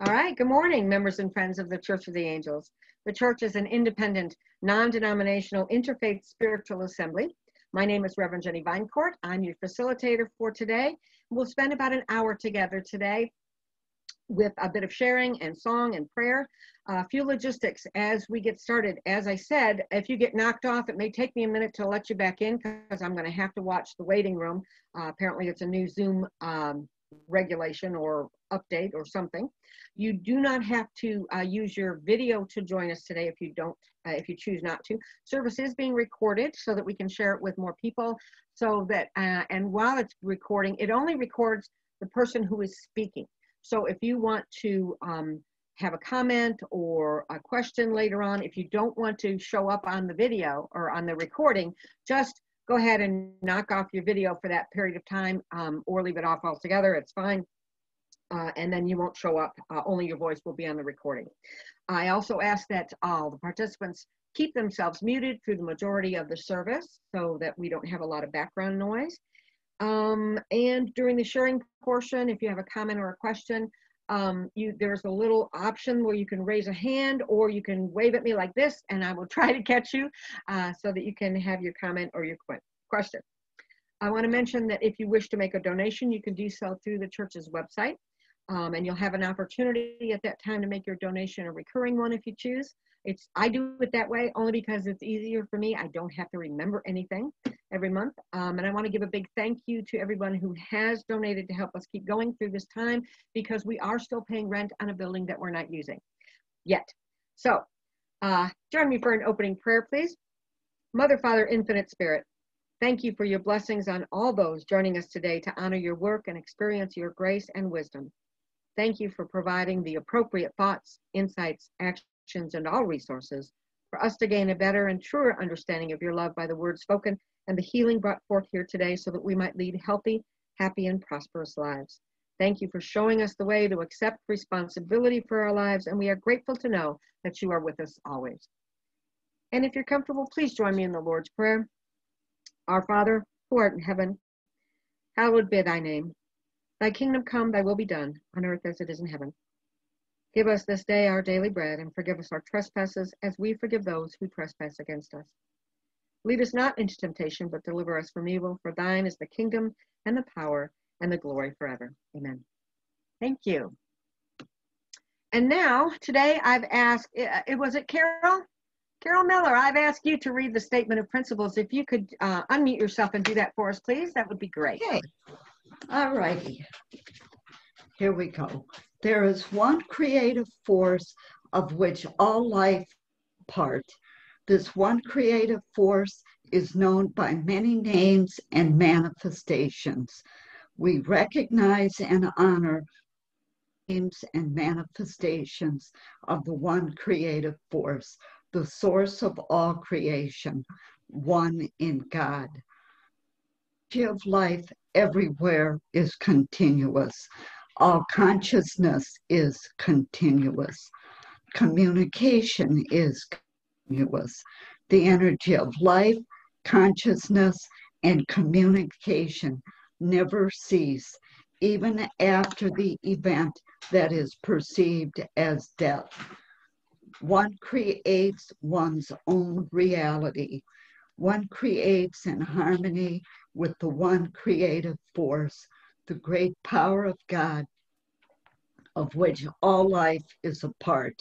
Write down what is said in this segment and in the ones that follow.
All right, good morning, members and friends of the Church of the Angels. The church is an independent, non-denominational, interfaith spiritual assembly. My name is Reverend Jenny Vinecourt. I'm your facilitator for today. We'll spend about an hour together today with a bit of sharing and song and prayer. A few logistics as we get started. As I said, if you get knocked off, it may take me a minute to let you back in because I'm going to have to watch the waiting room. Apparently, it's a new Zoom regulation or update or something. You do not have to use your video to join us today if you choose not to. Service is being recorded so that we can share it with more people. So that and while it's recording, it only records the person who is speaking. So if you want to have a comment or a question later on, if you don't want to show up on the video or on the recording, just go ahead and knock off your video for that period of time or leave it off altogether. It's fine. And then you won't show up. Only your voice will be on the recording. I also ask that all the participants keep themselves muted through the majority of the service so that we don't have a lot of background noise. And during the sharing portion, if you have a comment or a question, there's a little option where you can raise a hand or you can wave at me like this and I will try to catch you so that you can have your comment or your question. I want to mention that if you wish to make a donation, you can do so through the church's website. And you'll have an opportunity at that time to make your donation a recurring one if you choose. I do it that way only because it's easier for me. I don't have to remember anything every month. And I want to give a big thank you to everyone who has donated to help us keep going through this time because we are still paying rent on a building that we're not using yet. So join me for an opening prayer, please. Mother, Father, Infinite Spirit, thank you for your blessings on all those joining us today to honor your work and experience your grace and wisdom. Thank you for providing the appropriate thoughts, insights, actions, and all resources for us to gain a better and truer understanding of your love by the words spoken and the healing brought forth here today so that we might lead healthy, happy, and prosperous lives. Thank you for showing us the way to accept responsibility for our lives, and we are grateful to know that you are with us always. And if you're comfortable, please join me in the Lord's Prayer. Our Father, who art in heaven, hallowed be thy name. Thy kingdom come, thy will be done, on earth as it is in heaven. Give us this day our daily bread, and forgive us our trespasses, as we forgive those who trespass against us. Lead us not into temptation, but deliver us from evil, for thine is the kingdom, and the power, and the glory forever. Amen. Thank you. And now, today I've asked, was it Carol? Carol Miller, I've asked you to read the Statement of Principles. If you could unmute yourself and do that for us, please, that would be great. Okay. All righty. Here we go. There is one creative force of which all life is part. This one creative force is known by many names and manifestations. We recognize and honor names and manifestations of the one creative force, the source of all creation, one in God. The energy of life everywhere is continuous. All consciousness is continuous. Communication is continuous. The energy of life, consciousness, and communication never cease, even after the event that is perceived as death. One creates one's own reality. One creates in harmony with the one creative force, the great power of God, of which all life is a part.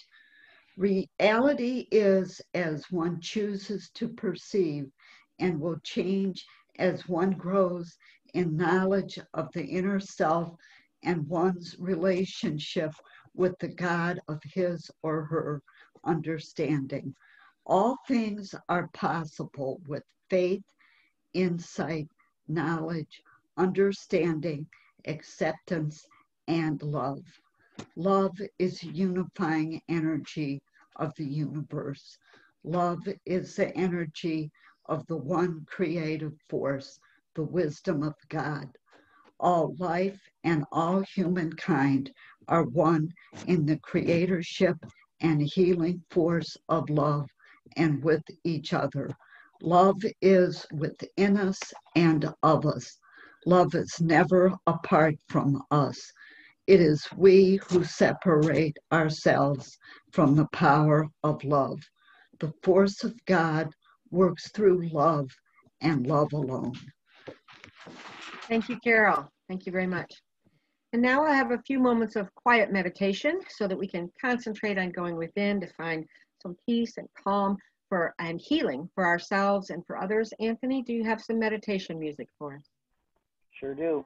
Reality is as one chooses to perceive and will change as one grows in knowledge of the inner self and one's relationship with the God of his or her understanding. All things are possible with faith, insight, knowledge, understanding, acceptance, and love. Love is unifying energy of the universe. Love is the energy of the one creative force, the wisdom of God. All life and all humankind are one in the creatorship and healing force of love and with each other. Love is within us and of us. Love is never apart from us. it is we who separate ourselves from the power of love. The force of God works through love and love alone. Thank you, Carol. Thank you very much. And now I have a few moments of quiet meditation so that we can concentrate on going within to find some peace and calm and healing for ourselves and for others. Anthony, do you have some meditation music for us? Sure do.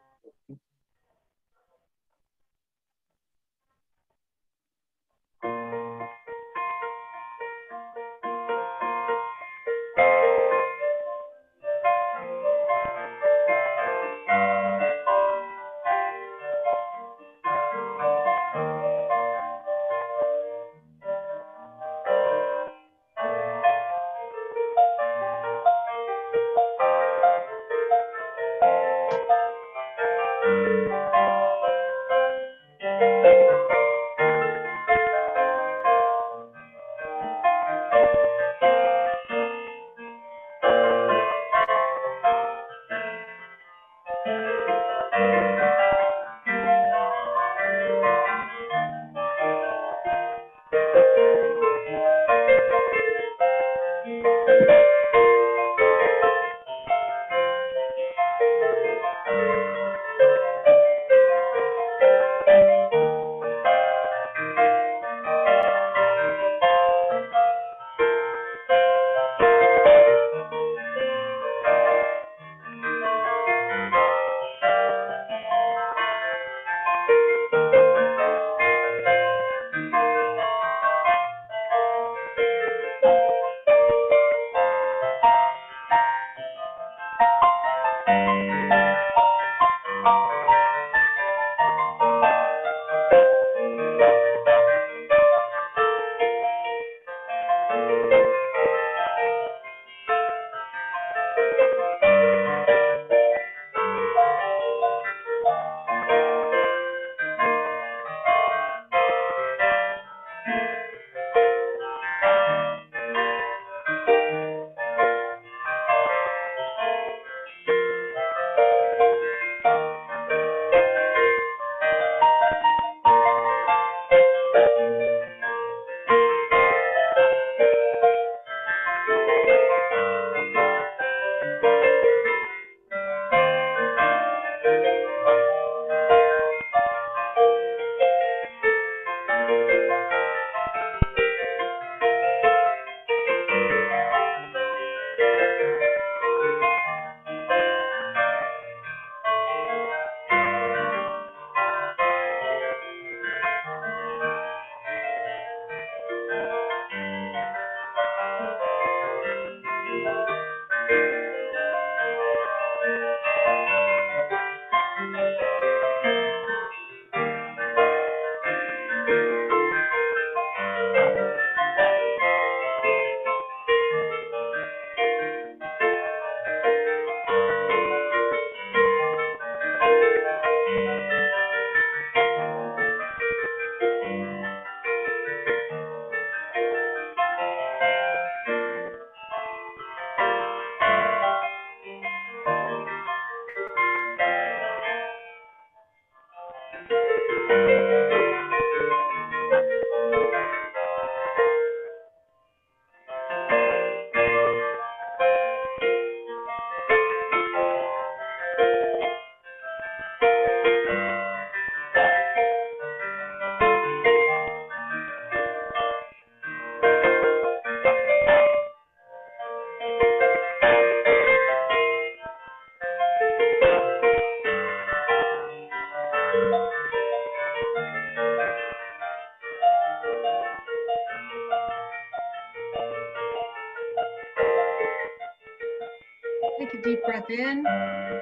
Take a deep breath in. And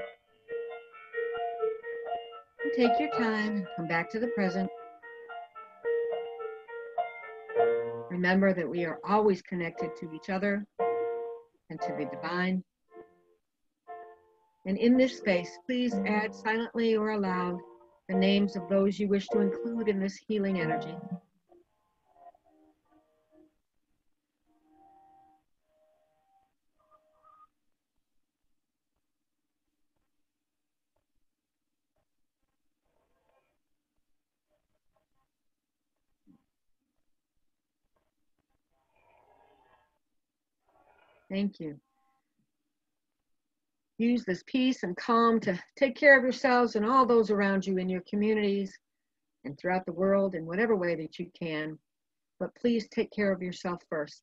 take your time and come back to the present. Remember that we are always connected to each other and to the divine. And in this space, please add silently or aloud the names of those you wish to include in this healing energy. Thank you. Use this peace and calm to take care of yourselves and all those around you in your communities and throughout the world in whatever way that you can. But please take care of yourself first.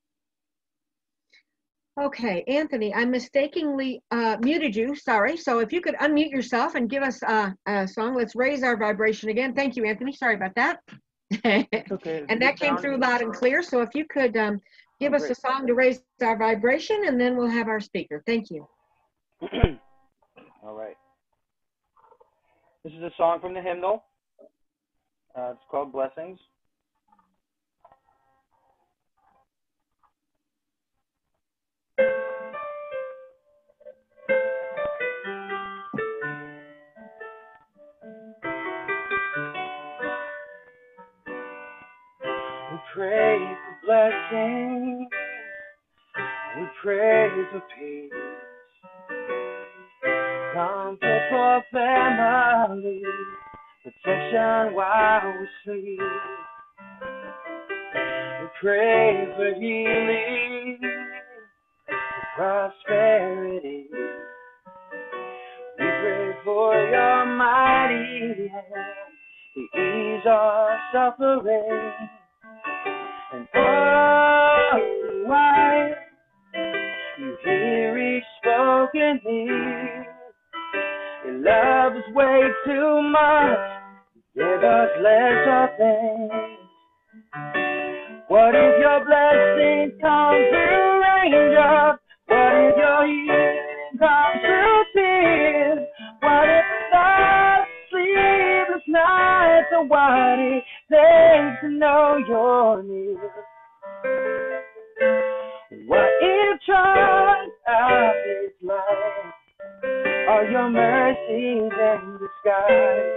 Okay, Anthony, I mistakenly muted you, sorry. So if you could unmute yourself and give us a song, let's raise our vibration again. Thank you, Anthony, sorry about that. Okay. And that came through loud and clear. So if you could give us a song to raise our vibration, and then we'll have our speaker. Thank you. All right. This is a song from the hymnal. It's called Blessings. We pray for blessings. We pray for peace. Comfort for family. Protection while we sleep. We pray for healing. For prosperity. We pray for your mighty hand to ease our suffering. And oh, why you hear each spoken need. Your love is way too much. Give us less of things. What if your blessings come through raindrops? What if your healing comes through tears? What if the sleepless nights are what it takes to know you're near? What if trials of this life are your mercies in disguise?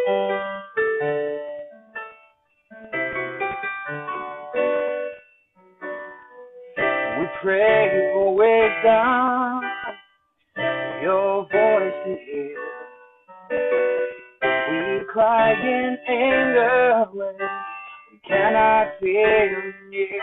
We pray for wisdom, your voice to hear. We cry in anger when we cannot feel near.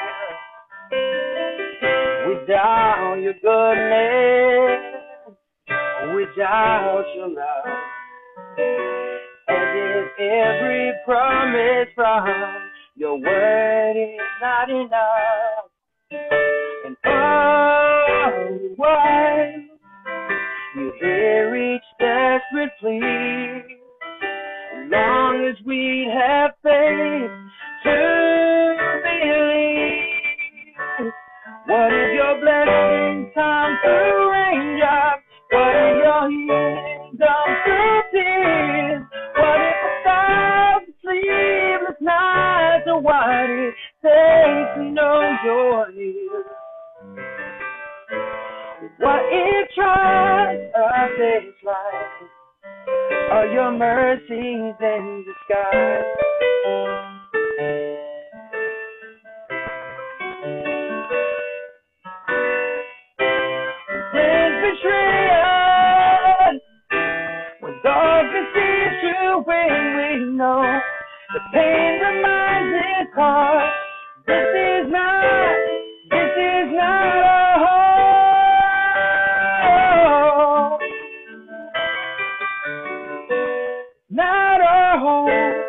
We doubt your goodness, we doubt your love, as if every promise from your word is not enough. And oh, why you hear each desperate plea, as long as we have faith to believe. What if your blessings come through raindrops? What if your healing comes through tears? What if 1,000 sleepless nights are what it takes to know you're near? What if trials of this life are your mercies in disguise? Betrayal, when darkness seems to win, we know the pain reminds its heart. This is not a home, not a home.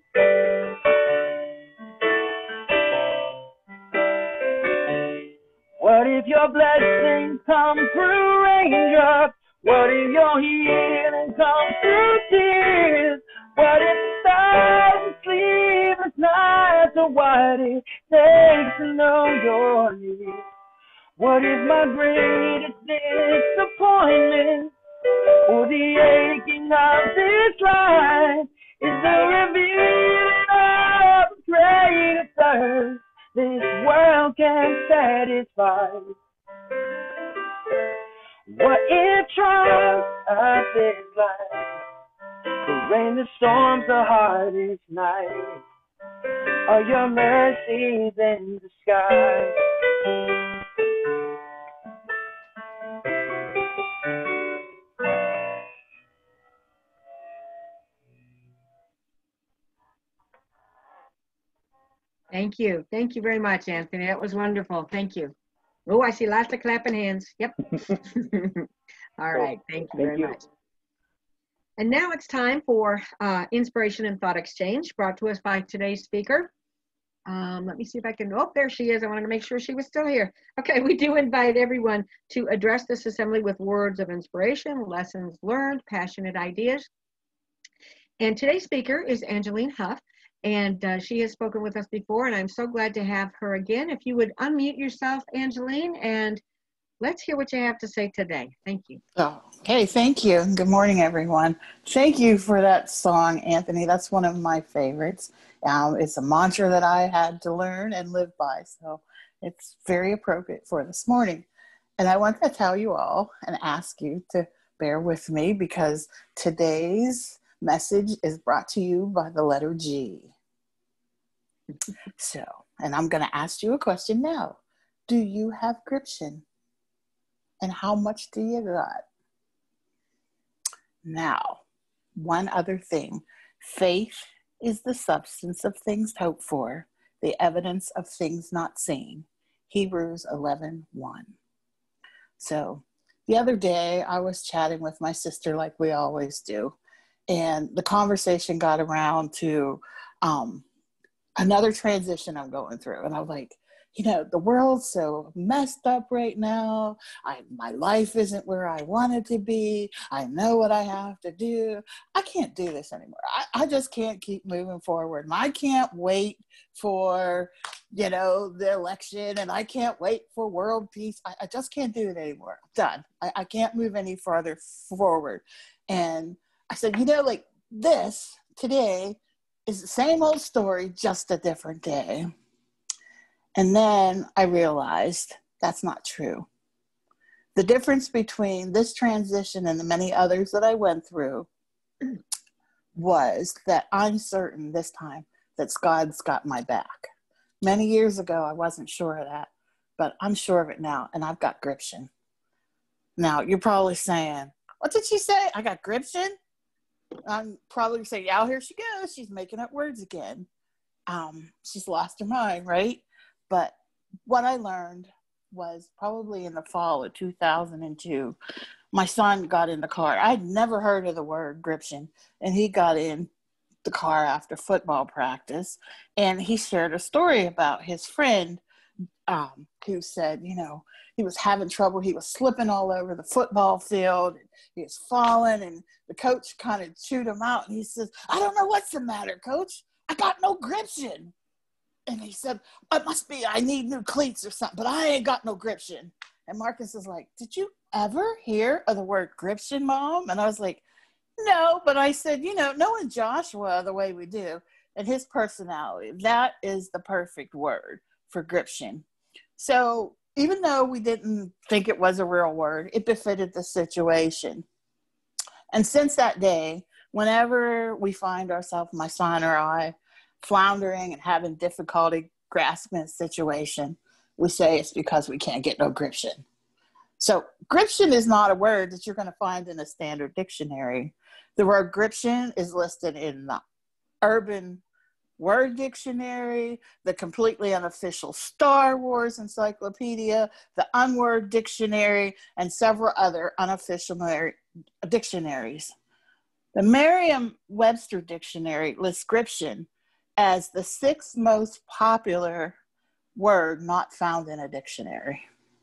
What if your blessings come through raindrops? What if your healing comes through tears? What if 1,000 sleepless nights are what it takes to know you're near? What if my greatest disappointment or the aching of this life is the revealing of a greater thirst this world can satisfy? What if trials of this life, the rain, the storms, the hardest night, are your mercies in disguise? Thank you. Thank you very much, Anthony. That was wonderful. Thank you. Oh, I see lots of clapping hands. Yep. All right. Thank you very much. And now it's time for Inspiration and Thought Exchange, brought to us by today's speaker. Let me see if I can, oh, there she is. I wanted to make sure she was still here. Okay, we do invite everyone to address this assembly with words of inspiration, lessons learned, passionate ideas. And today's speaker is Angeline Huff, and she has spoken with us before, and I'm so glad to have her again. If you would unmute yourself, Angeline, and let's hear what you have to say today. Thank you. Oh, okay, thank you. Good morning, everyone. Thank you for that song, Anthony. That's one of my favorites. It's a mantra that I had to learn and live by, so it's very appropriate for this morning. And I want to tell you all and ask you to bear with me because today's message is brought to you by the letter G. So, and I'm going to ask you a question now. Do you have gription? And how much do you got? Now, one other thing. Faith is the substance of things hoped for, the evidence of things not seen. Hebrews 11:1. So the other day I was chatting with my sister like we always do. And the conversation got around to another transition I'm going through. And I was like, you know, the world's so messed up right now. My life isn't where I want it to be. I know what I have to do. I can't do this anymore. I just can't keep moving forward. And I can't wait for, you know, the election, and I can't wait for world peace. I just can't do it anymore. I'm done. I can't move any farther forward. And I said, you know, like this today is the same old story, just a different day. And then I realized that's not true. The difference between this transition and the many others that I went through was that I'm certain this time that God's got my back. Many years ago, I wasn't sure of that, but I'm sure of it now, and I've got gription. Now, you're probably saying, what did she say? I got gription? I'm probably saying, yeah, here she goes. She's making up words again. She's lost her mind, right? But what I learned was probably in the fall of 2002, my son got in the car. I'd never heard of the word gription, and he got in the car after football practice, and he shared a story about his friend who said, you know, he was having trouble. He was slipping all over the football field. He was falling, and the coach kind of chewed him out, and he says, I don't know what's the matter, coach. I got no gription. And he said, it must be I need new cleats or something, but I ain't got no gription. And Marcus is like, did you ever hear of the word gription, Mom? And I was like, no, but I said, you know, knowing Joshua the way we do and his personality, that is the perfect word for gription. So even though we didn't think it was a real word, it befitted the situation. And since that day, whenever we find ourselves, my son or I, floundering and having difficulty grasping a situation, we say it's because we can't get no gription. So gription is not a word that you're going to find in a standard dictionary. The word gription is listed in the Urban Word Dictionary, the completely unofficial Star Wars Encyclopedia, the Unword Dictionary, and several other unofficial dictionaries. The Merriam-Webster Dictionary lists gription as the sixth most popular word not found in a dictionary.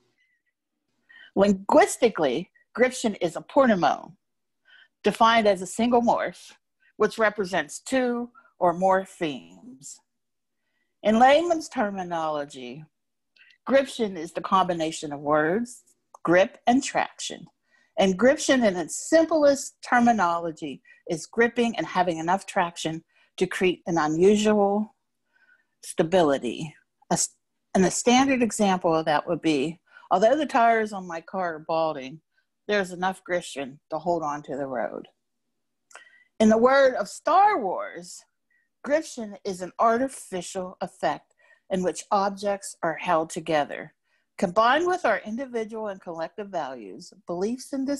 Linguistically, gription is a portmanteau, defined as a single morph, which represents two or more themes. In layman's terminology, gription is the combination of words, grip and traction. And gription in its simplest terminology is gripping and having enough traction to create an unusual stability. And a standard example of that would be, although the tires on my car are balding, there's enough gription to hold on to the road. In the word of Star Wars, gription is an artificial effect in which objects are held together. Combined with our individual and collective values, beliefs and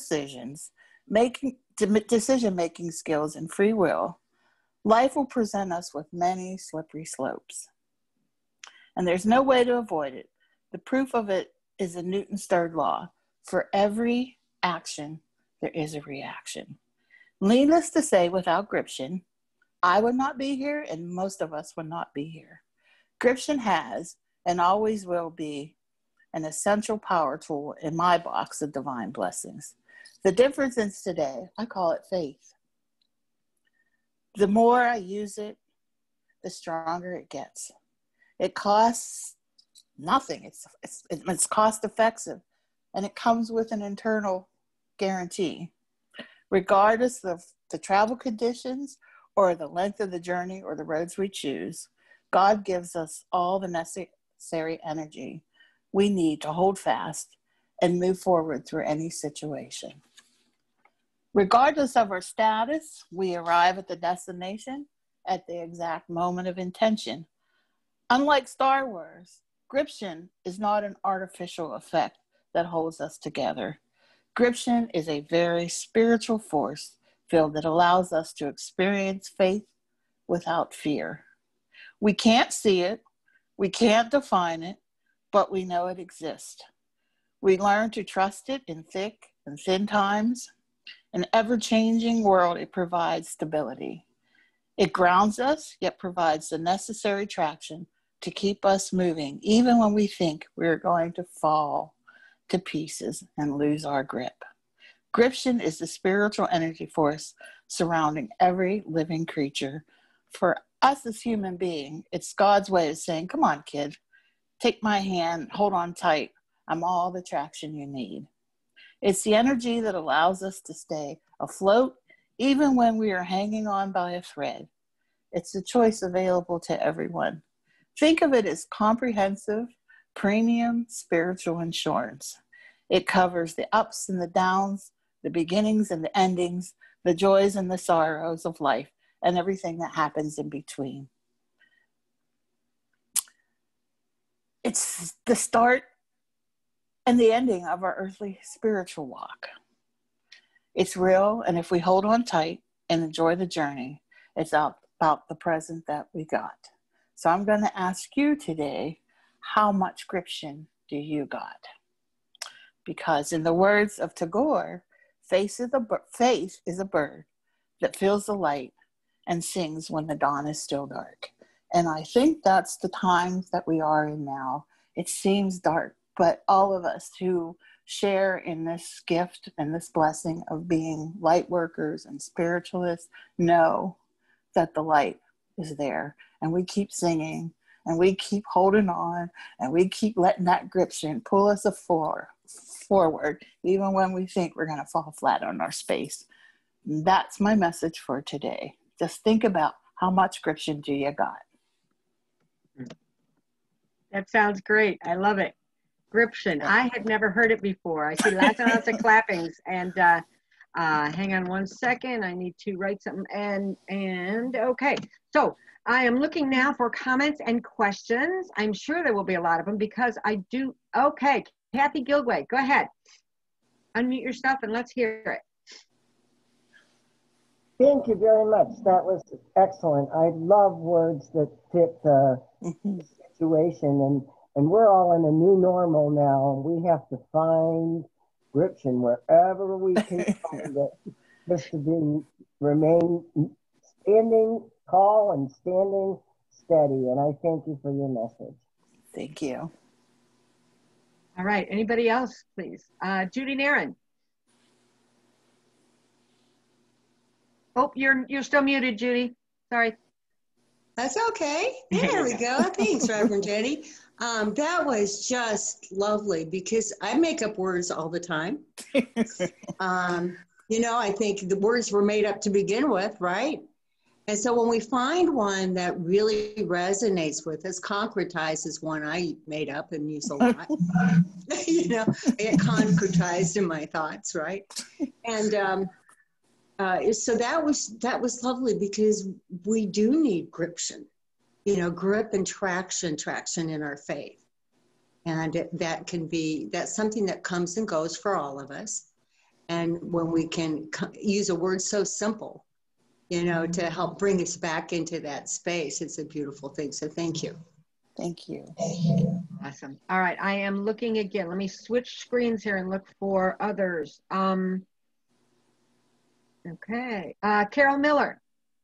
decision-making skills and free will, life will present us with many slippery slopes. And there's no way to avoid it. The proof of it is a Newton's third law. For every action, there is a reaction. Needless to say, without Gription, I would not be here and most of us would not be here. Gription has and always will be an essential power tool in my box of divine blessings. The difference is today, I call it faith. The more I use it, the stronger it gets. It costs nothing. It's cost effective, and it comes with an internal guarantee. Regardless of the travel conditions or the length of the journey or the roads we choose, God gives us all the necessary energy we need to hold fast and move forward through any situation. Regardless of our status, we arrive at the destination at the exact moment of intention. Unlike Star Wars, Gription is not an artificial effect that holds us together. Gription is a very spiritual force field that allows us to experience faith without fear. We can't see it, we can't define it, but we know it exists. We learn to trust it in thick and thin times. In an ever-changing world, it provides stability. It grounds us, yet provides the necessary traction to keep us moving, even when we think we're going to fall to pieces and lose our grip. Gription is the spiritual energy force surrounding every living creature. For us as human beings, it's God's way of saying, come on, kid, take my hand, hold on tight. I'm all the traction you need. It's the energy that allows us to stay afloat even when we are hanging on by a thread. It's the choice available to everyone. Think of it as comprehensive, premium spiritual insurance. It covers the ups and the downs, the beginnings and the endings, the joys and the sorrows of life, and everything that happens in between. It's the start and the ending of our earthly spiritual walk. It's real, and if we hold on tight and enjoy the journey, it's about the present that we got. So I'm going to ask you today, how much Gription do you got? Because in the words of Tagore, faith is a bird that feels the light and sings when the dawn is still dark. And I think that's the time that we are in now. It seems dark, but all of us who share in this gift and this blessing of being light workers and spiritualists know that the light is there. And we keep singing and we keep holding on and we keep letting that Gription pull us forward, even when we think we're going to fall flat on our space. That's my message for today. Just think about how much Gription do you got? That sounds great. I love it. Gription. I had never heard it before. I see lots and lots of clappings. And hang on one second. I need to write something. And okay. So I am looking now for comments and questions. I'm sure there will be a lot of them because I do. Okay. Kathy Gilway, go ahead. Unmute yourself and let's hear it. Thank you very much. That was excellent. I love words that fit the situation, and we're all in a new normal now, and we have to find Gription wherever we can find it, just to remain standing tall and standing steady. And I thank you for your message. Thank you. All right. Anybody else, please? Judy Nairn. Oh, you're still muted, Judy. Sorry. That's okay. There we go. Thanks, Reverend Jenny. That was just lovely because I make up words all the time. I think the words were made up to begin with, right? And so when we find one that really resonates with us, concretize is one I made up and use a lot. I get concretized in my thoughts, right? And so that was lovely because we do need Gription, grip and traction in our faith. And that's something that comes and goes for all of us. And when we can use a word so simple, to help bring us back into that space, it's a beautiful thing. So thank you. Thank you. Awesome. All right, I am looking again. Let me switch screens here and look for others. Okay, Carol Miller.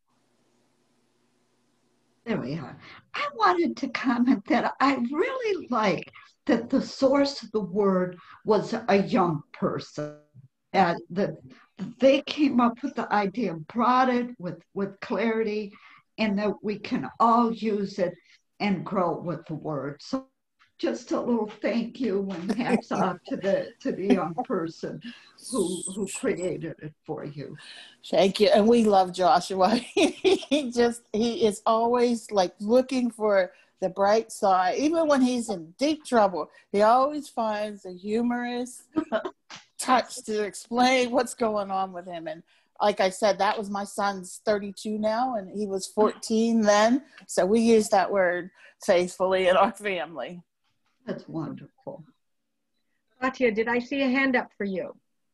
There we are. I wanted to comment that I really like that the source of the word was a young person. That they came up with the idea, brought it with clarity, and that we can all use it and grow with the word. So just a little thank you and hats off to the young person who created it for you. Thank you. And we love Joshua. He is always like looking for the bright side. Even when he's in deep trouble, he always finds a humorous touch to explain what's going on with him. And like I said, that was my son's 32 now, and he was 14 then. So we use that word faithfully in our family. That's wonderful. Katya, did I see a hand up for you?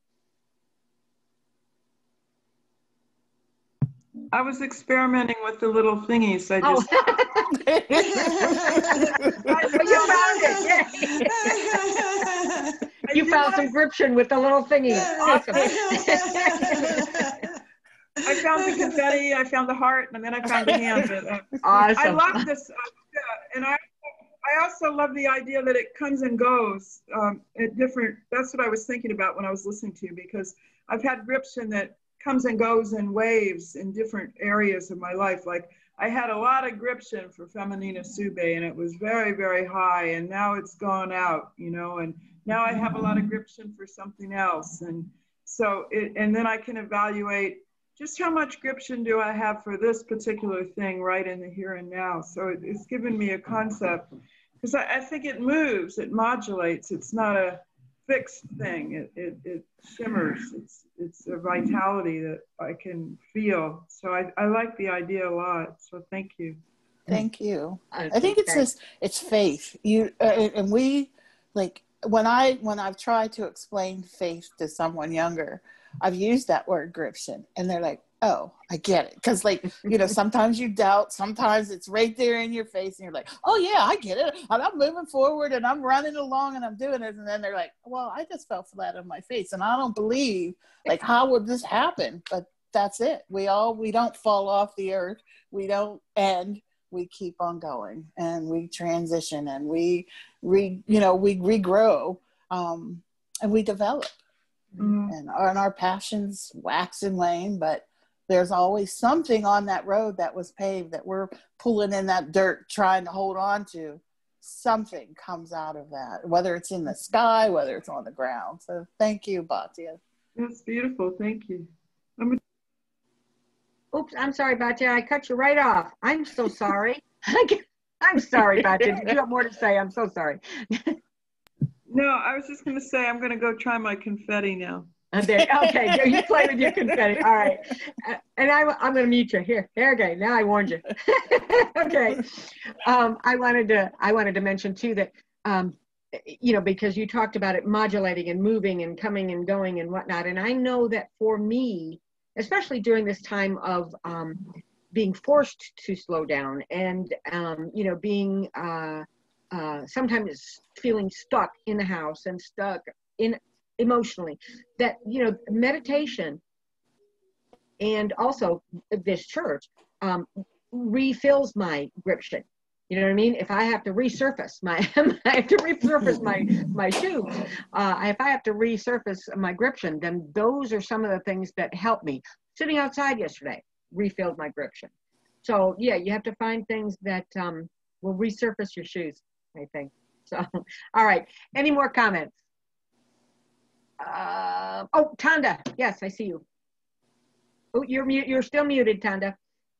I was experimenting with the little thingies. I just. You found it. Yay. You found some gription with the little thingies. Awesome. I found the confetti, I found the heart, and then I found the hand. Awesome. I love this, and I also love the idea that it comes and goes at different. That's what I was thinking about when I was listening to you, because I've had gription that comes and goes in waves in different areas of my life. Like I had a lot of gription for Feminina Sube, and it was very, very high, and now it's gone out, you know, and now I have a lot of gription for something else. And so and then I can evaluate just how much gription do I have for this particular thing right in the here and now. So it's given me a concept, because I think it moves, it modulates. It's not a fixed thing. It shimmers. It's a vitality that I can feel. So I like the idea a lot. So thank you. Thank you. I think it's faith. And we, like, when I've tried to explain faith to someone younger, I've used that word gription, and they're like, oh, I get it. Because, like, you know, sometimes you doubt, sometimes it's right there in your face, and you're like, oh, yeah, I get it. And I'm moving forward, and I'm running along, and I'm doing it. And then they're like, well, I just fell flat on my face, and I don't believe, like, how would this happen? But that's it. We don't fall off the earth. We don't end. We keep on going, and we transition, and we regrow, and we develop. And our passions wax and wane, but there's always something on that road that was paved that we're pulling in that dirt, trying to hold on to. Something comes out of that, whether it's in the sky, whether it's on the ground. So thank you, Batya. That's beautiful. Thank you. Oops, I'm sorry, Batya. I cut you right off. I'm so sorry. I'm sorry, Batya. Did you have more to say? I'm so sorry. No, I was just going to say I'm going to go try my confetti now. Okay, you play with your confetti. All right. And I'm going to mute you. Here, okay, now I warned you. Okay. I wanted to mention, too, that, you know, because you talked about it modulating and moving and coming and going and whatnot. And I know that for me, especially during this time of being forced to slow down and, you know, being sometimes feeling stuck in the house and stuck in emotionally, that, you know, meditation and also this church refills my gription. You know what I mean? If I have to resurface my my shoe, if I have to resurface my gription, then those are some of the things that help me. Sitting outside yesterday refilled my gription. So yeah, you have to find things that will resurface your shoes, I think. So, all right. Any more comments? Oh, Tanda. Yes, I see you. Oh, you're still muted, Tanda.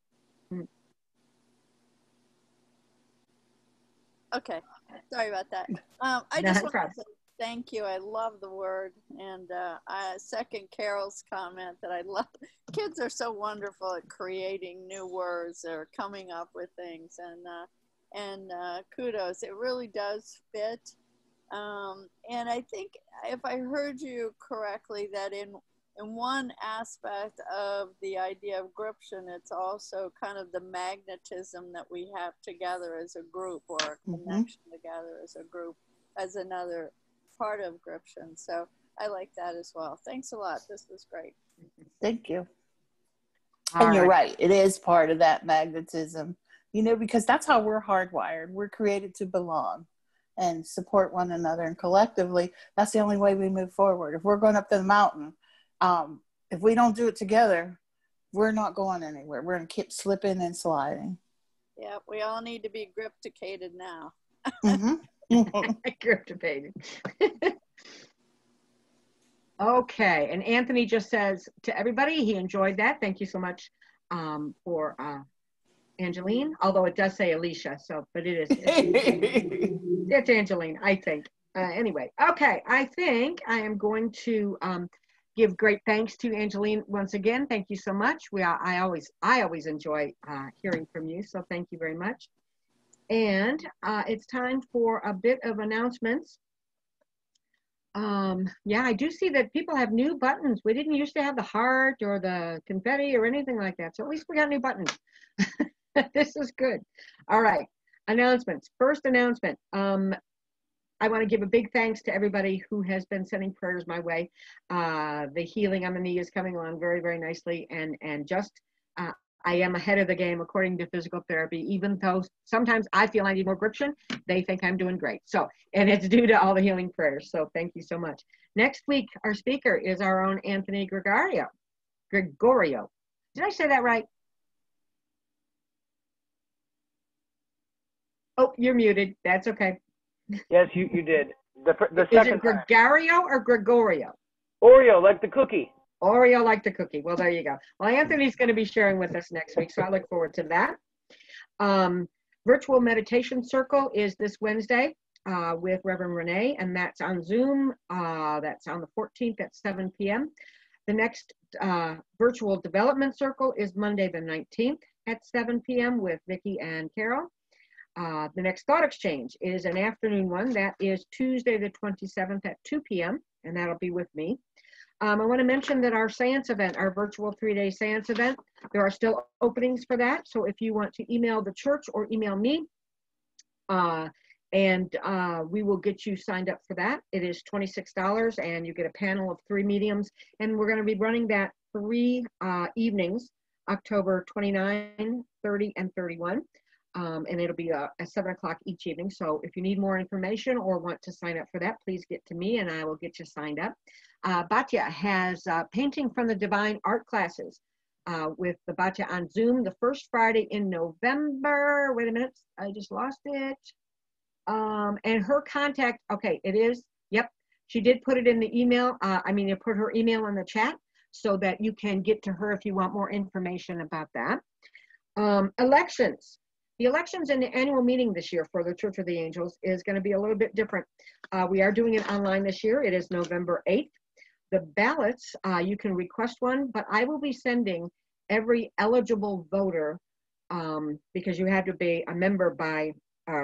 Okay, sorry about that. I just want to say thank you. I love the word, and I second Carol's comment that I love. Kids are so wonderful at creating new words or coming up with things, and kudos. It really does fit. And I think if I heard you correctly, that in in one aspect of the idea of Gription, it's also kind of the magnetism that we have together as a group, or a connection together as a group, as another part of Gription. So I like that as well. Thanks a lot. This was great. Thank you. And you're right. It is part of that magnetism, you know, because that's how we're hardwired. We're created to belong and support one another. And collectively, that's the only way we move forward. If we're going up the mountain, if we don't do it together, we're not going anywhere. We're going to keep slipping and sliding. Yeah, we all need to be gripticated now. Gripticated. Okay, and Anthony just says to everybody, he enjoyed that. Thank you so much for Angeline, although it does say Alicia, so, but it is. It's Angeline, I think. Anyway, okay, I think I am going to give great thanks to Angeline once again. Thank you so much. I always enjoy hearing from you, so thank you very much. And it's time for a bit of announcements. Yeah, I do see that people have new buttons. We didn't used to have the heart or the confetti or anything like that. So at least we got new buttons. This is good. All right, announcements. First announcement. I want to give a big thanks to everybody who has been sending prayers my way. The healing on the knee is coming along very, very nicely. And just, I am ahead of the game according to physical therapy, even though sometimes I feel I need more Gription, they think I'm doing great. So, and it's due to all the healing prayers. So thank you so much. Next week, our speaker is our own Anthony Gregorio. Did I say that right? Oh, you're muted. That's okay. Yes, you did. The Is second it Gregorio or Gregorio? Oreo, like the cookie. Oreo like the cookie. Well, there you go. Well, Anthony's going to be sharing with us next week, so I look forward to that. Virtual Meditation Circle is this Wednesday with Reverend Renee, and that's on Zoom. That's on the 14th at 7 p.m. The next Virtual Development Circle is Monday the 19th at 7 p.m. with Vicki and Carol. The next Thought Exchange is an afternoon one. That is Tuesday the 27th at 2 p.m., and that'll be with me. I want to mention that our seance event, our virtual 3-day seance event, there are still openings for that. So if you want to email the church or email me, we will get you signed up for that. It is $26, and you get a panel of 3 mediums. And we're going to be running that 3 evenings, October 29, 30, and 31. And it'll be at 7 o'clock each evening. So if you need more information or want to sign up for that, please get to me and I will get you signed up. Batya has Painting from the Divine art classes with the Batya on Zoom the first Friday in November. Wait a minute, I just lost it. And her contact, okay, it is, yep, she did put it in the email. You put her email in the chat so that you can get to her if you want more information about that. Elections. The elections in the annual meeting this year for the Church of the Angels is going to be a little bit different. We are doing it online this year. It is November 8th. The ballots, you can request one, but I will be sending every eligible voter, because you have to be a member by,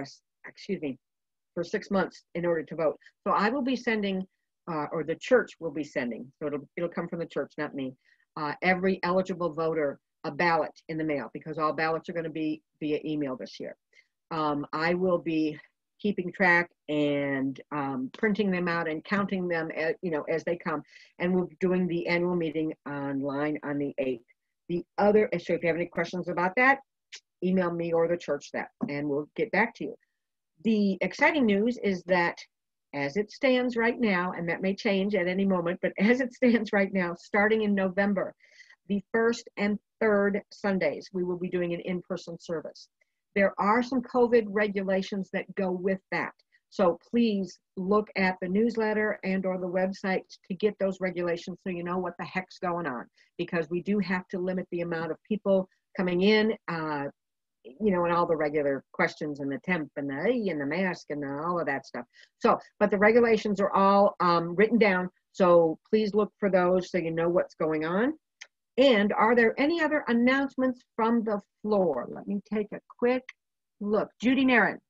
for 6 months in order to vote. So I will be sending, or the church will be sending, so it'll come from the church, not me, every eligible voter a ballot in the mail, because all ballots are going to be via email this year. I will be keeping track and printing them out and counting them as they come, and we'll be doing the annual meeting online on the 8th. So if you have any questions about that, email me or the church that, and we'll get back to you. The exciting news is that as it stands right now, and that may change at any moment, but as it stands right now, starting in November, the 1st and 3rd Sundays, we will be doing an in-person service. There are some COVID regulations that go with that. So please look at the newsletter and or the website to get those regulations so you know what the heck's going on, because we do have to limit the amount of people coming in, and all the regular questions and the temp and the mask and all of that stuff. So, but the regulations are all written down. So please look for those so you know what's going on. And are there any other announcements from the floor? Let me take a quick look. Judy Naren.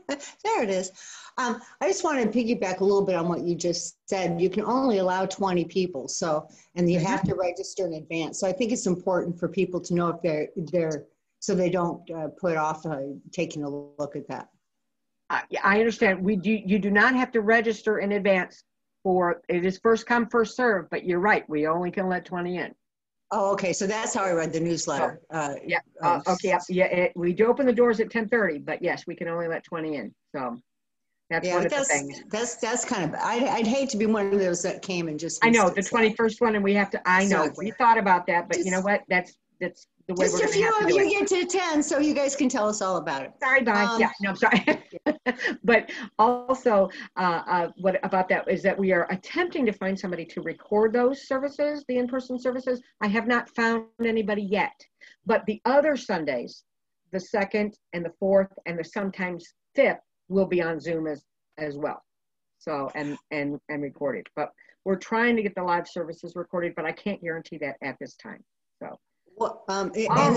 There it is. I just wanted to piggyback a little bit on what you just said. You can only allow 20 people, so, and you have to register in advance. So I think it's important for people to know if they're so they don't put off taking a look at that. I understand. You do not have to register in advance for, it is first come, first serve, but you're right. We only can let 20 in. Oh, okay. So that's how I read the newsletter. Yeah. Okay. Yeah. We do open the doors at 10:30, but yes, we can only let 20 in. So that's one of the things. That's kind of, I'd hate to be one of those that came and just. I know the 21st one, and we have to. I know we thought about that, but you know what? That's the way we're going to have to do it. Just a few of you get to attend, so you guys can tell us all about it. Sorry, bye. Yeah, no, I'm sorry. But also, what about that is that we are attempting to find somebody to record those services, the in-person services. I have not found anybody yet, but the other Sundays, the 2nd and the 4th and the sometimes 5th will be on Zoom as well. So, and recorded, but we're trying to get the live services recorded, but I can't guarantee that at this time, so. Well, and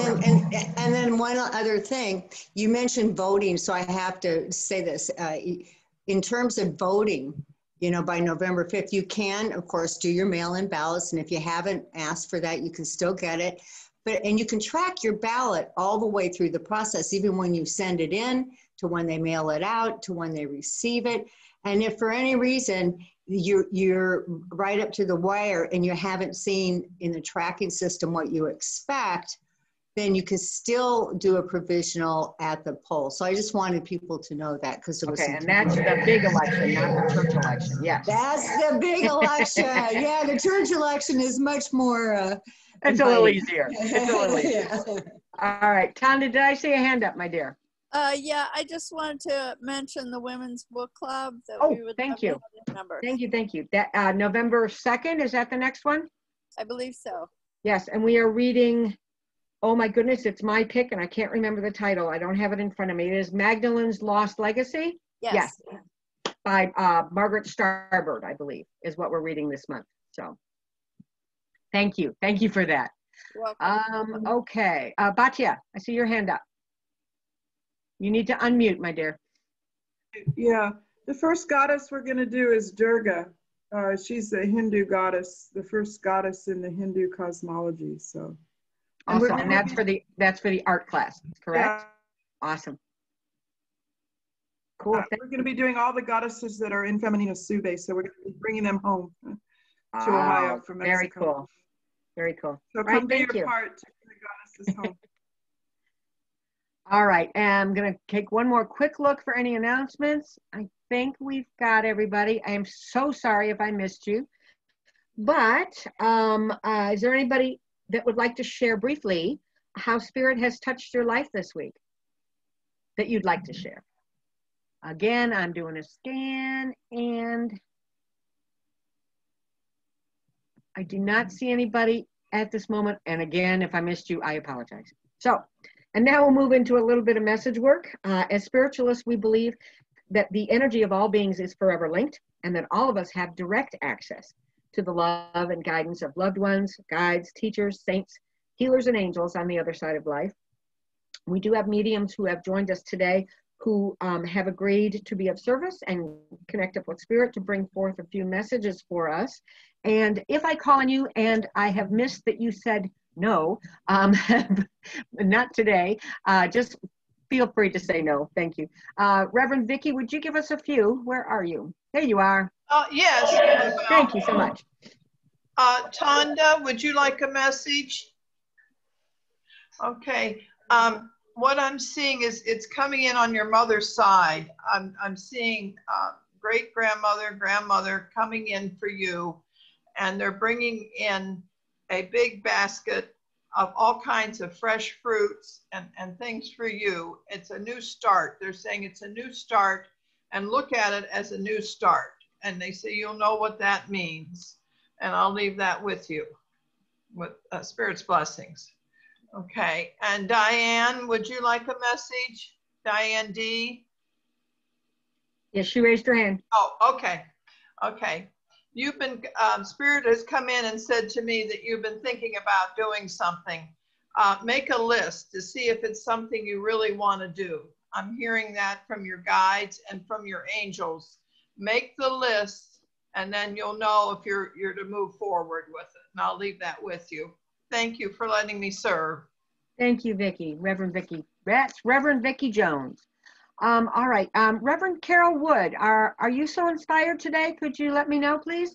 then one other thing, you mentioned voting, so I have to say this. In terms of voting, you know, by November 5th, you can, of course, do your mail-in ballots, and if you haven't asked for that, you can still get it. And you can track your ballot all the way through the process, even when you send it in, to when they mail it out, to when they receive it. And if for any reason you're right up to the wire and you haven't seen in the tracking system what you expect, then you can still do a provisional at the poll. So I just wanted people to know that, because it was okay, and that's the big election, not the church election. Yes, that's the big election. Yeah, the church election is much more. It's a little easier. It's a little easier. Yeah. All right, Tanda, did I see a hand up, my dear? Yeah, I just wanted to mention the Women's Book Club. That we would thank you. Thank you. That November 2nd, is that the next one? I believe so. Yes, and we are reading, oh my goodness, it's my pick and I can't remember the title. I don't have it in front of me. It is Magdalene's Lost Legacy? Yes. By Margaret Starbird, I believe, is what we're reading this month. So thank you. Thank you for that. You're welcome. Okay, Batya, I see your hand up. You need to unmute, my dear. Yeah, the first goddess we're going to do is Durga. She's a Hindu goddess, the first goddess in the Hindu cosmology. So, awesome. And that's for the art class, correct? Yeah. Awesome. Cool. We're going to be doing all the goddesses that are in Feminina Sube, so we're going to be bringing them home to Ohio from Mexico. Very cool. Very cool. So come do your part to bring the goddesses home. All right, and I'm going to take one more quick look for any announcements. I think we've got everybody. I am so sorry if I missed you. But is there anybody that would like to share briefly how Spirit has touched your life this week that you'd like to share? Again, I'm doing a scan, and I do not see anybody at this moment. And again, if I missed you, I apologize. So. And now we'll move into a little bit of message work. As spiritualists, we believe that the energy of all beings is forever linked, and that all of us have direct access to the love and guidance of loved ones, guides, teachers, saints, healers, and angels on the other side of life. We do have mediums who have joined us today who have agreed to be of service and connect up with Spirit to bring forth a few messages for us. And if I call on you and I have missed that you said no, not today, just feel free to say no. Thank you. Reverend Vicki, would you give us a few? Where are you? There you are. Yes. Thank you so much. Tanda, would you like a message? Okay. What I'm seeing is it's coming in on your mother's side. I'm seeing great-grandmother, grandmother coming in for you, and they're bringing in a big basket of all kinds of fresh fruits and things for you. It's a new start. They're saying it's a new start, and look at it as a new start. And they say you'll know what that means. And I'll leave that with you, with Spirit's blessings. Okay, and Diane, would you like a message? Diane D? Yes, she raised her hand. Oh, okay, okay. You've been, Spirit has come in and said to me that you've been thinking about doing something. Make a list to see if it's something you really want to do. I'm hearing that from your guides and from your angels. Make the list, and then you'll know if you're to move forward with it. And I'll leave that with you. Thank you for letting me serve. Thank you, Vicki, Reverend Vicki. That's Reverend Vicki Jones. All right, Reverend Carol Wood, are you so inspired today? Could you let me know, please?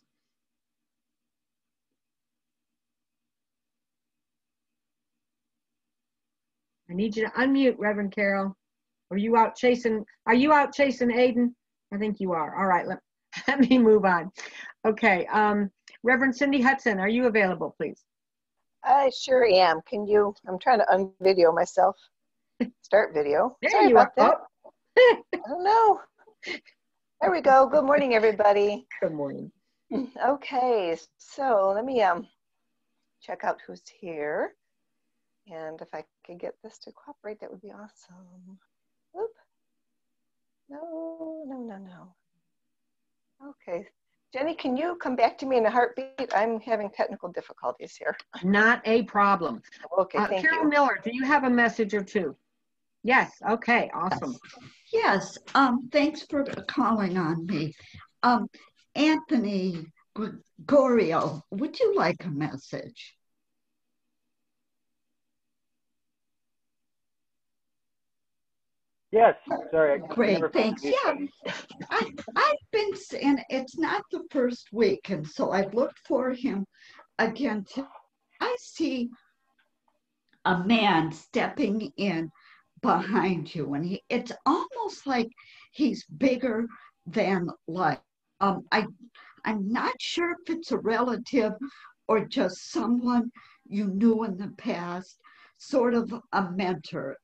I need you to unmute, Reverend Carol. Are you out chasing Aiden? I think you are. All right, let me move on. Okay, Reverend Cindy Hudson, are you available, please? I sure am. I'm trying to unvideo myself. Start video. Sorry about that. I don't know. There we go. Good morning, everybody. Good morning. Okay, so let me check out who's here. And if I could get this to cooperate, that would be awesome. Oop. No. Okay. Jenny, can you come back to me in a heartbeat? I'm having technical difficulties here. Not a problem. Okay, thank you. Carol Miller, do you have a message or two? Yes, okay, awesome. Yes, thanks for calling on me. Anthony Gregorio, would you like a message? Yes, sorry. Great, thanks. Yeah, I've been saying it's not the first week, and so I've looked for him again. I see a man stepping in behind you, and it's almost like he's bigger than life. I'm not sure if it's a relative or just someone you knew in the past, sort of a mentor.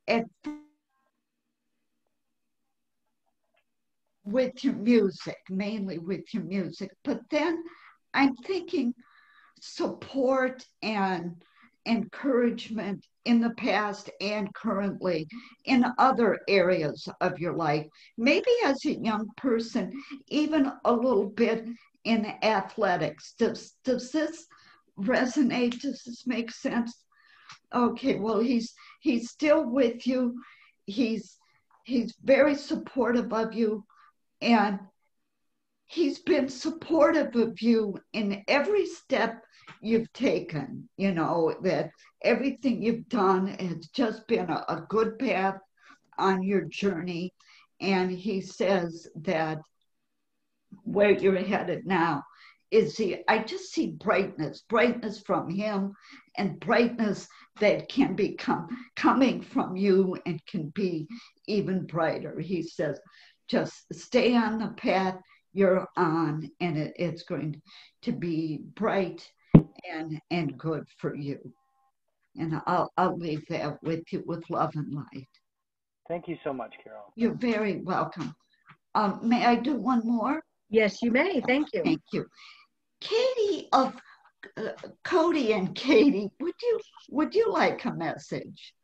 With your music, mainly with your music, but then I'm thinking support and encouragement in the past and currently in other areas of your life, maybe as a young person, even a little bit in athletics. Does this resonate? Does this make sense? Okay, well, he's still with you. He's very supportive of you. And he's been supportive of you in every step you've taken, that everything you've done has just been a good path on your journey. And he says that where you're headed now is I just see brightness from him, and brightness that can be coming from you and can be even brighter. He says, just stay on the path you're on, and it's going to be bright and good for you. And I'll leave that with you with love and light. Thank you so much, Carol. You're very welcome. May I do one more? Yes, you may. Thank you. Thank you. Katie of Cody and Katie, would you like a message?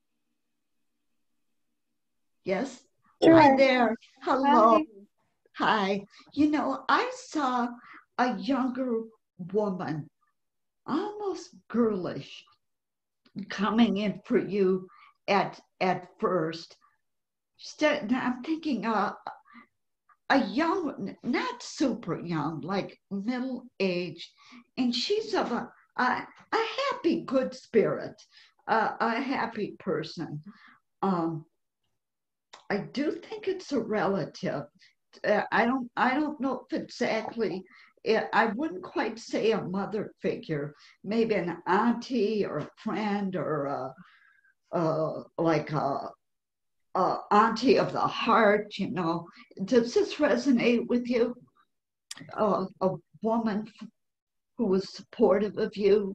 Yes? Sure. Hi there. Hello. Hi. I saw a younger woman, almost girlish, coming in for you at first. I'm thinking a young, not super young, like middle age, and she's of a happy, good spirit, a happy person. I do think it's a relative. I don't know if exactly. I wouldn't quite say a mother figure. Maybe an auntie or a friend or like a auntie of the heart. Does this resonate with you? A woman who was supportive of you.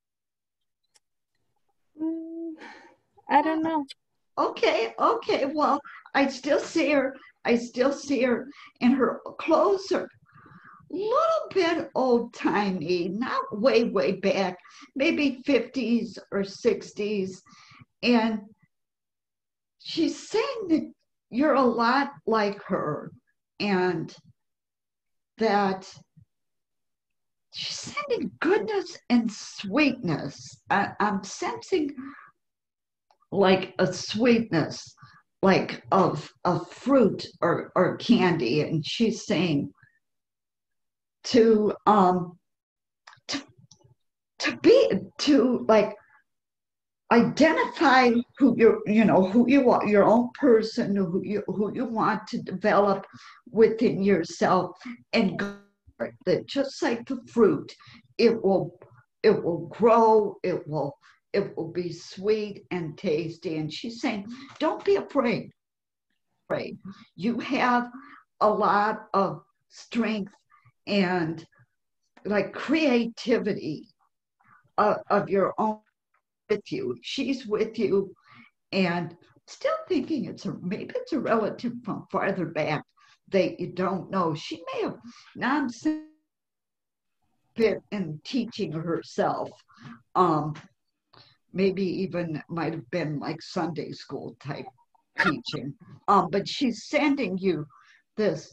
I don't know. Okay. Well, I still see her and her clothes are a little bit old-timey, not way back, maybe 50s or 60s. And she's saying that you're a lot like her and that she's sending goodness and sweetness. I'm sensing like a sweetness like of fruit or candy, and she's saying to like identify who who you are, your own person, who you want to develop within yourself, and that just like the fruit, it will grow, it will be sweet and tasty. And she's saying, don't be afraid. You have a lot of strength and like creativity of your own with you. She's with you, and still thinking maybe it's a relative from farther back that you don't know. She may have nonsense fit in teaching herself. Maybe even might have been like Sunday school type teaching. But she's sending you this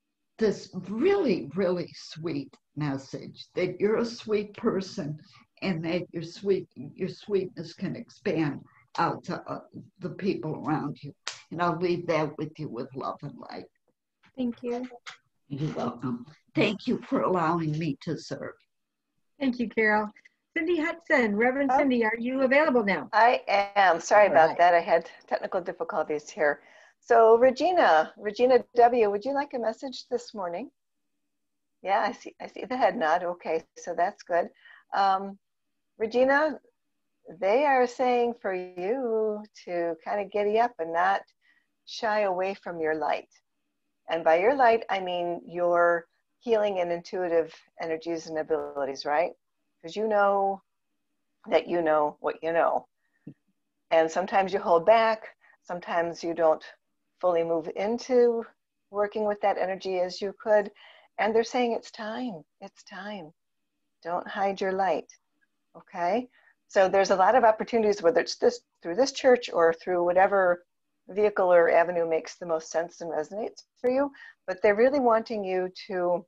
really, really sweet message that you're a sweet person, and that your sweetness can expand out to the people around you. And I'll leave that with you with love and light. Thank you. You're welcome. Thank you for allowing me to serve. Thank you, Carol. Cindy Hudson, Reverend Cindy, are you available now? I am. Sorry about that. I had technical difficulties here. So Regina W., would you like a message this morning? Yeah, I see the head nod. Okay, so that's good. Regina, they are saying for you to kind of giddy up and not shy away from your light. And by your light, I mean your healing and intuitive energies and abilities, right? Because you know that you know what you know. And sometimes you hold back. Sometimes you don't fully move into working with that energy as you could. And they're saying it's time. It's time. Don't hide your light. Okay? So there's a lot of opportunities, whether it's through this church or through whatever vehicle or avenue makes the most sense and resonates for you. But they're really wanting you to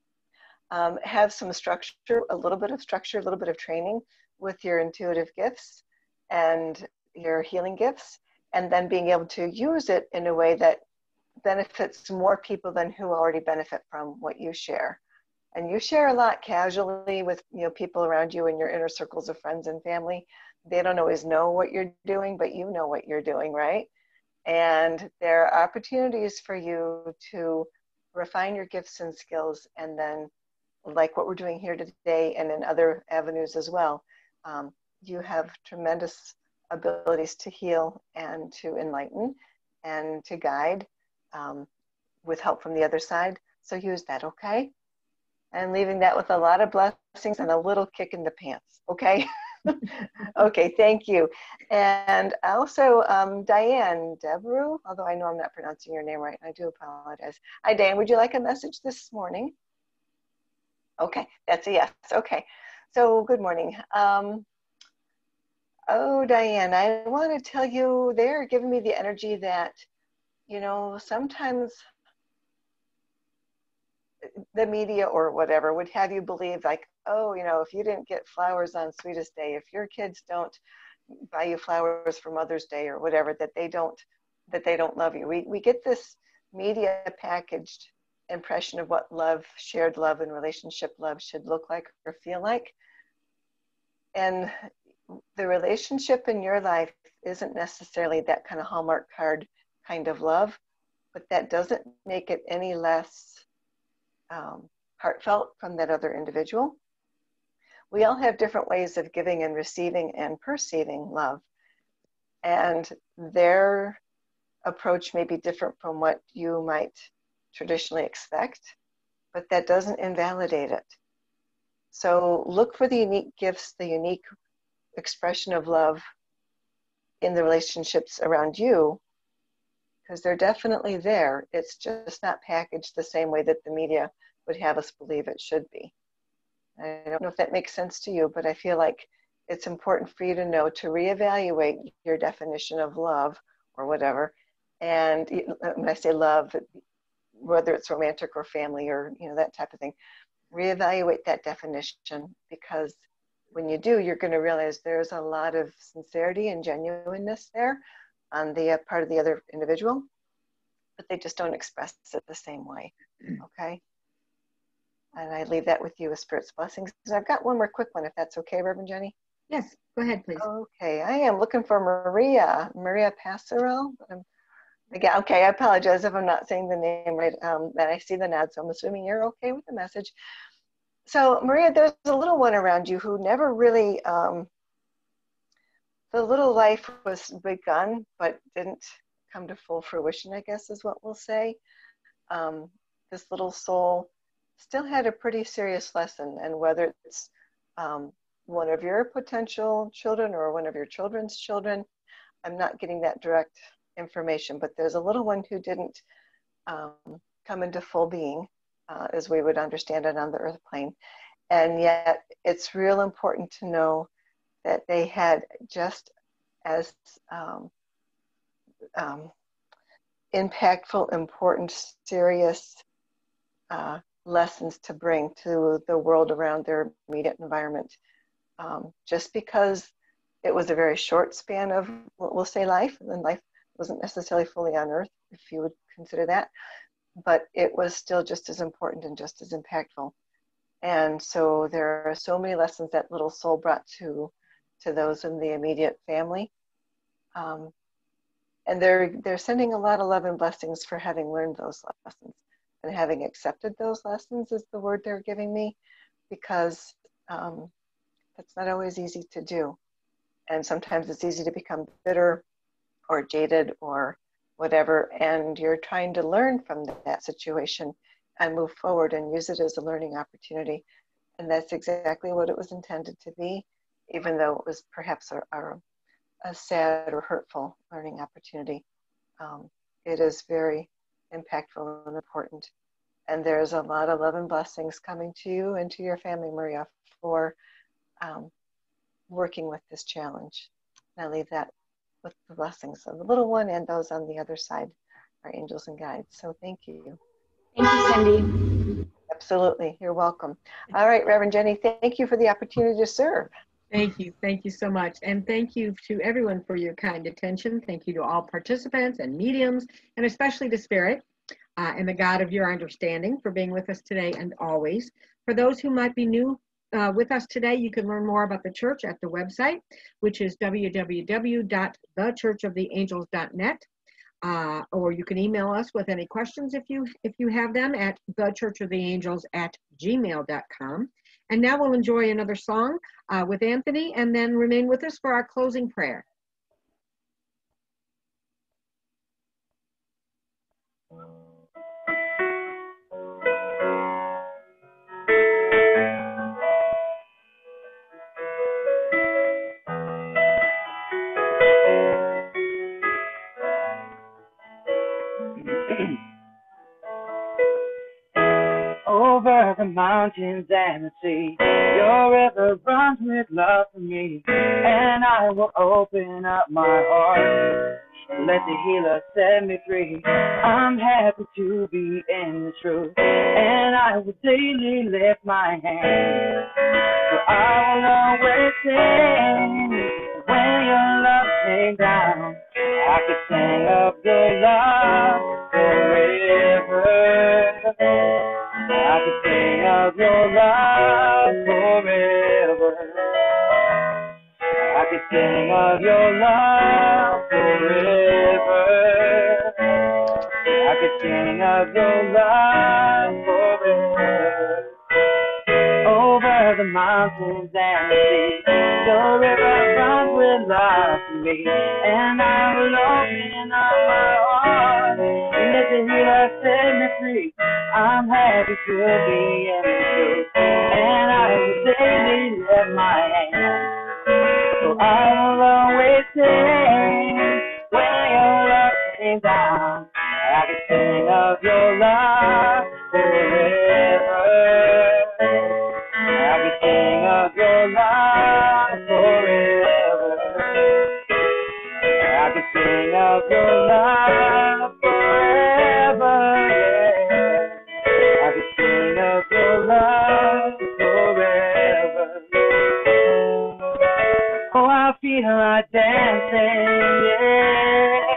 have some structure, a little bit of structure, a little bit of training with your intuitive gifts and your healing gifts, and then being able to use it in a way that benefits more people than who already benefit from what you share. And you share a lot casually with people around you in your inner circles of friends and family. They don't always know what you're doing, but you know what you're doing, right? And there are opportunities for you to refine your gifts and skills, and then like what we're doing here today and in other avenues as well. You have tremendous abilities to heal and to enlighten and to guide with help from the other side. So use that, okay? And leaving that with a lot of blessings and a little kick in the pants, okay? Okay, thank you. And also, Diane Debru, although I know I'm not pronouncing your name right, I do apologize. Hi, Diane, would you like a message this morning? Okay, that's a yes, okay. So good morning. Oh, Diane, I want to tell you, they're giving me the energy that, sometimes the media or whatever would have you believe like, oh, if you didn't get flowers on Sweetest Day, if your kids don't buy you flowers for Mother's Day or whatever, that they don't love you. We get this media packaged impression of what love, shared love and relationship love should look like or feel like. And the relationship in your life isn't necessarily that kind of Hallmark card kind of love, but that doesn't make it any less heartfelt from that other individual. We all have different ways of giving and receiving and perceiving love. And their approach may be different from what you might traditionally expect, but that doesn't invalidate it. So look for the unique gifts, the unique expression of love in the relationships around you, because they're definitely there. It's just not packaged the same way that the media would have us believe it should be. I don't know if that makes sense to you, but I feel like it's important for you to know to reevaluate your definition of love or whatever. And when I say love, whether it's romantic or family or that type of thing, reevaluate that definition, because when you do, you're going to realize there's a lot of sincerity and genuineness there, on the part of the other individual, but they just don't express it the same way. Okay? And I leave that with you as Spirit's blessings. And I've got one more quick one, if that's okay, Reverend Jenny. Yes, go ahead, please. Okay, I am looking for Maria Passarel. Again, okay, I apologize if I'm not saying the name right. That I see the nod, so I'm assuming you're okay with the message. So, Maria, there's a little one around you who never really, the little life was begun, but didn't come to full fruition, I guess is what we'll say. This little soul still had a pretty serious lesson, and whether it's one of your potential children or one of your children's children, I'm not getting that direct information, but there's a little one who didn't come into full being as we would understand it on the earth plane. And yet it's real important to know that they had just as impactful, important, serious lessons to bring to the world around their immediate environment. Just because it was a very short span of, we'll say, life, and life wasn't necessarily fully on earth, if you would consider that, but it was still just as important and just as impactful. And so there are so many lessons that little soul brought to those in the immediate family. And they're sending a lot of love and blessings for having learned those lessons and having accepted those lessons is the word they're giving me, because that's not always easy to do. And sometimes it's easy to become bitter or jaded or whatever, and you're trying to learn from that situation and move forward and use it as a learning opportunity. And that's exactly what it was intended to be, even though it was perhaps a sad or hurtful learning opportunity. It is very impactful and important. And there's a lot of love and blessings coming to you and to your family, Maria, for working with this challenge. And I leave that with the blessings of the little one and those on the other side, our angels and guides. So thank you. Thank you, Cindy. Absolutely, you're welcome. All right, Reverend Jenny, thank you for the opportunity to serve. Thank you so much. And thank you to everyone for your kind attention. Thank you to all participants and mediums, and especially to Spirit and the God of your understanding for being with us today and always. For those who might be new with us today, you can learn more about the church at the website, which is www.thechurchoftheangels.net. Or you can email us with any questions if you have them at thechurchoftheangels@gmail.com. And now we'll enjoy another song with Anthony, and then remain with us for our closing prayer. Over the mountains and the sea, your river runs with love for me, and I will open up my heart, let the healer set me free. I'm happy to be in the truth, and I will daily lift my hand, for I will always sing when your love came down. I could sing of your love forever. I could sing of your love forever. I could sing of your love forever. I could sing of your love forever. Over the mountains and the sea, your river runs with love for me, and I will open up my heart and let the healer set me free. I'm happy to be in the truth, and I will daily lift my hand. So I will always sing when your love came down. I can sing of your love forever. I can sing of your love forever. I can sing of your love forever. I can sing of your love forever. Oh, I feel like dancing, yeah.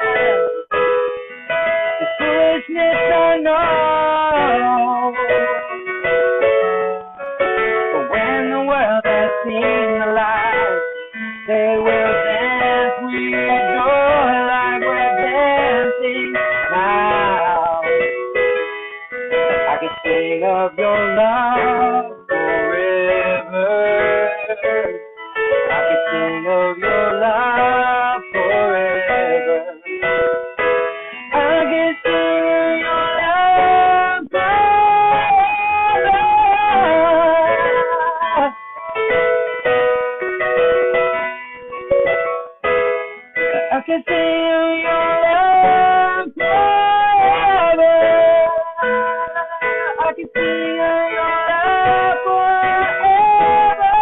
I know. But when the world has seen the light, they will dance with joy like we're dancing now. I can sing of your love forever. I can sing of your love forever. I can sing of your love forever. I can sing of your love forever. I can sing of your love forever.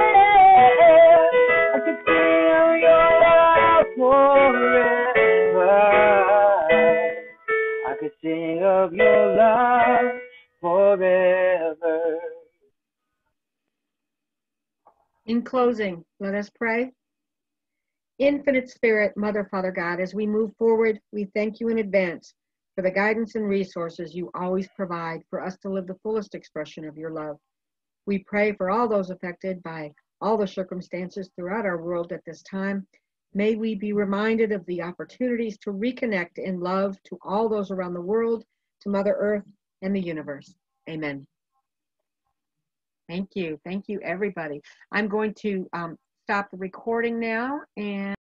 I can sing of your love forever. I could sing of your love forever. In closing, let us pray. Infinite Spirit, Mother, Father God, as we move forward, we thank you in advance for the guidance and resources you always provide for us to live the fullest expression of your love. We pray for all those affected by all the circumstances throughout our world at this time. May we be reminded of the opportunities to reconnect in love to all those around the world, to Mother Earth and the universe. Amen. Thank you. Thank you, everybody. I'm going to stop the recording now and